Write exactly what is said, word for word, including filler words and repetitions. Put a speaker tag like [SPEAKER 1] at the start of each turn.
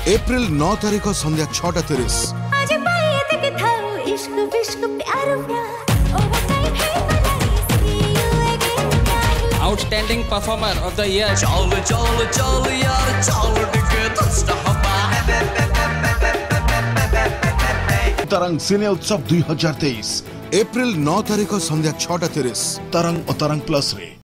[SPEAKER 1] April नौ तारीख संध्या छटा तीस।
[SPEAKER 2] Outstanding performer of the year.
[SPEAKER 3] चल चल चल यार चल डिगे दस्ता हवा।
[SPEAKER 1] तरंग सिने उत्सव दुई हजार तेईस एप्रिल नौ तारीख संध्या छटा तीस तरंग और तरंग प्लस रे।